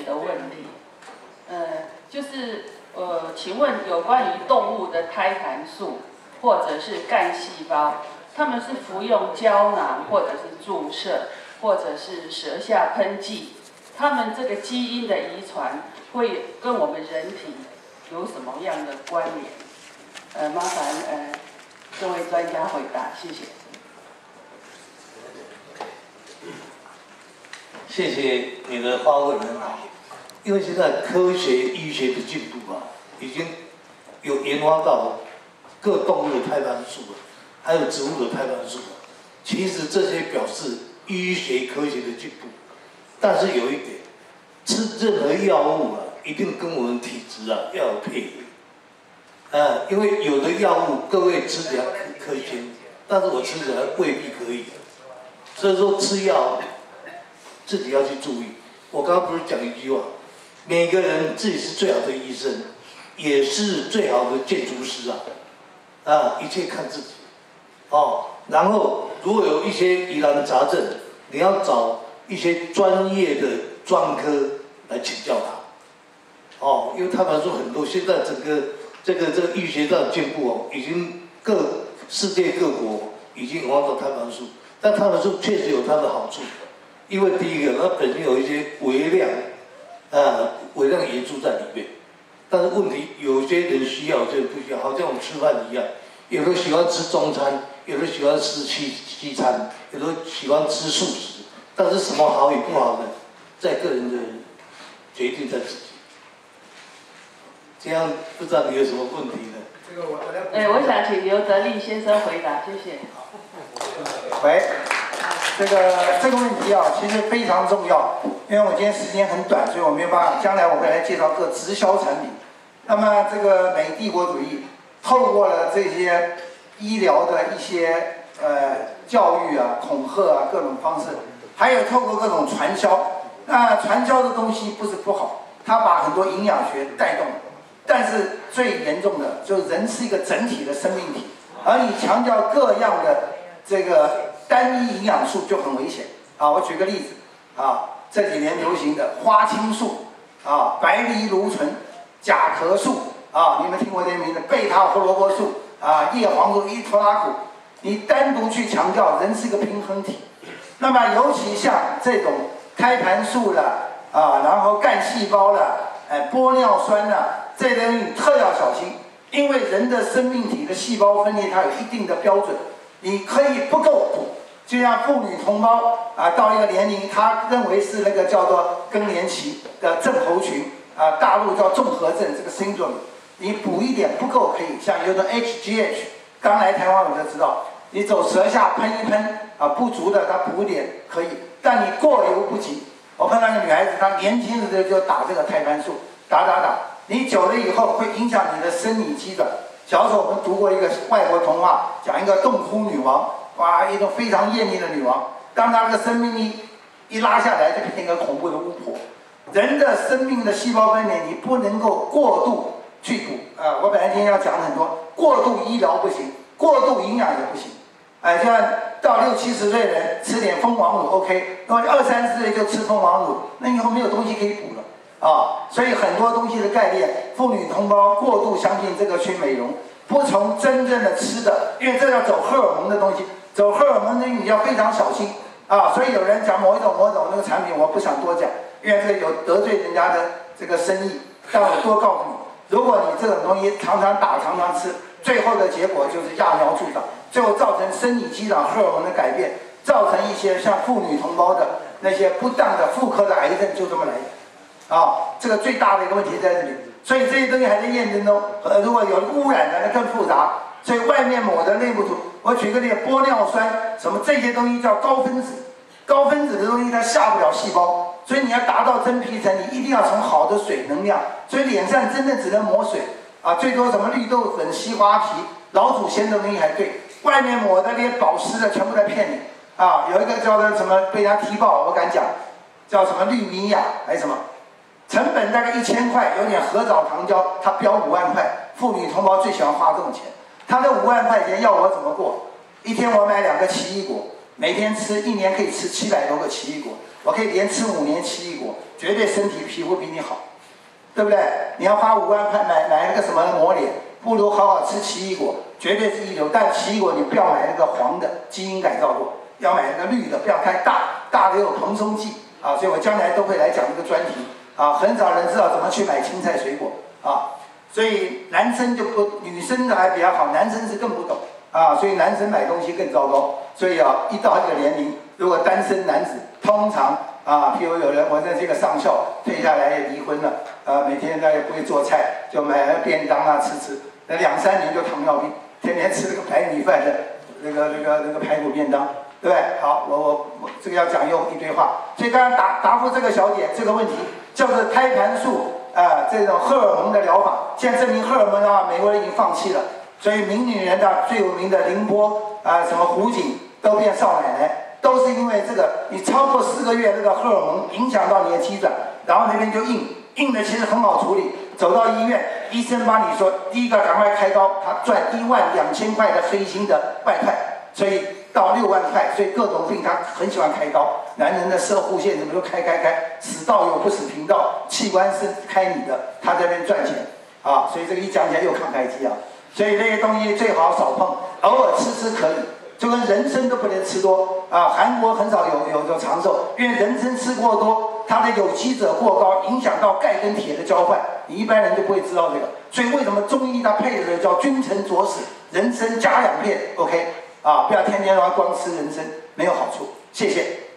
的问题，就是请问有关于动物的胎盘素或者是干细胞，它们是服用胶囊或者是注射，或者是舌下喷剂，它们这个基因的遗传会跟我们人体有什么样的关联？麻烦各位专家回答，谢谢。 谢谢你的发问很好，因为现在科学医学的进步啊，已经有研发到各动物的胎盘素了，还有植物的胎盘素了。其实这些表示医学科学的进步，但是有一点，吃任何药物啊，一定跟我们体质啊要有配合。因为有的药物各位吃起来可行，但是我吃起来未必可以。所以说吃药自己要去注意。我刚刚不是讲一句话，每个人自己是最好的医生，也是最好的建筑师一切看自己。然后如果有一些疑难杂症，你要找一些专业的专科来请教他。因为胎盘素很多，现在整个这个医学上的进步已经世界各国已经研发到胎盘素，但胎盘素确实有它的好处，因为第一个它本身有一些微量元素在里面，但是问题有些人需要，有些人不需要，好像我们吃饭一样，有的喜欢吃中餐，有的喜欢吃西餐，有的喜欢吃素食，但是什么好与不好呢，在个人的决定在自己。这样不知道你有什么问题呢？ 这个我想请刘德利先生回答，谢谢。 喂，这个问题其实非常重要，因为我今天时间很短，所以我没有办法。将来我会来介绍各直销产品。那么这个美帝国主义透过了这些医疗的一些教育恐吓各种方式，还有透过各种传销。那传销的东西不是不好，它把很多营养学带动了。但是最严重的就是人是一个整体的生命体，而你强调各样的这个单一营养素就很危险我举个例子这几年流行的花青素白藜芦醇、甲壳素你们听过这些名字？贝塔胡萝卜素叶黄素、依托拉古，你单独去强调人是一个平衡体，那么尤其像这种胎盘素了然后干细胞了玻尿酸了。这类东西特要小心，因为人的生命体的细胞分裂它有一定的标准，你可以不够补。就像妇女同胞到一个年龄，他认为是那个叫做更年期的症候群大陆叫综合症这个 syndrome， 你补一点不够可以，像有的 HGH， 刚来台湾我就知道，你走舌下喷一喷不足的他补一点可以，但你过犹不及。我碰到一个女孩子，她年轻的时候就打这个胎盘素，打。你久了以后会影响你的生理机转。小时候我们读过一个外国童话，讲一个洞窟女王，一种非常艳丽的女王，当她的生命力一拉下来，就变成一个恐怖的巫婆。人的生命的细胞分裂，你不能够过度去补我本来今天要讲很多，过度医疗不行，过度营养也不行。像到60、70岁的人吃点蜂王乳 OK， 如果20、30岁就吃蜂王乳，那以后没有东西可以补了。所以很多东西的概念，妇女同胞过度相信这个去美容，不从真正的吃的，因为这要走荷尔蒙的东西，走荷尔蒙的你要非常小心所以有人讲某一种那个产品，我不想多讲，因为这个有得罪人家的这个生意。但我多告诉你，如果你这种东西常常打、常常吃，最后的结果就是揠苗助长，最后造成生理机长荷尔蒙的改变，造成一些像妇女同胞的那些不当的妇科的癌症，就这么来的。这个最大的一个问题在这里，所以这些东西还在验证中。如果有污染的，那更复杂。所以外面抹的内部涂，我举个例，玻尿酸什么这些东西叫高分子，高分子的东西它下不了细胞，所以你要达到真皮层，你一定要从好的水能量。所以脸上真的只能抹水最多什么绿豆粉、西瓜皮、老祖先的东西还对，外面抹的那些保湿的全部在骗你有一个叫做什么被他踢爆，我敢讲，叫什么绿米雅还是什么。成本大概1000块，有点合藻糖胶，他标5万块，妇女同胞最喜欢花这种钱。他这5万块钱要我怎么过？一天我买2个奇异果，每天吃，1年可以吃700多个奇异果。 我可以连吃5年奇异果，绝对身体皮肤比你好，对不对？你要花5万块买那个什么抹脸，不如好好吃奇异果，绝对是一流。但奇异果你不要买那个黄的，基因改造过，要买那个绿的，不要太大，大的有蓬松剂啊。所以我将来都会来讲这个专题啊。很少人知道怎么去买青菜水果啊，所以男生就不，女生的还比较好，男生是更不懂啊，所以男生买东西更糟糕。所以啊，一到这个年龄，如果单身男子，通常啊，譬如有人我在这个上校退下来也离婚了，每天他也不会做菜，就买了便当啊吃，那2、3年就糖尿病，天天吃那个白米饭的那个排骨便当，对不对？好，我这个要讲又一堆话，所以刚刚答复这个小姐这个问题，叫做胎盘素这种荷尔蒙的疗法，现在证明荷尔蒙啊，美国人已经放弃了，所以名女人的最有名的凌波什么胡锦都变少奶奶。都是因为这个，你超过4个月，这个荷尔蒙影响到你的机转，然后那边就硬的其实很好处理。走到医院，医生帮你说，第一个赶快开刀，他赚12000块的黑心的外快，所以到6万块，所以各种病他很喜欢开刀。男人的射护线什么都开，死道友不死贫道，器官是开你的，他在那边赚钱啊。所以这个一讲起来又慷慨激昂，所以这些东西最好少碰，偶尔吃可以。就跟人参都不能吃多啊，韩国很少有长寿，因为人参吃过多，它的有机者过高，影响到钙跟铁的交换，你一般人就不会知道这个。所以为什么中医它配的叫君臣佐使，人参加2片 ，OK 啊，不要天天光吃人参，没有好处。谢谢。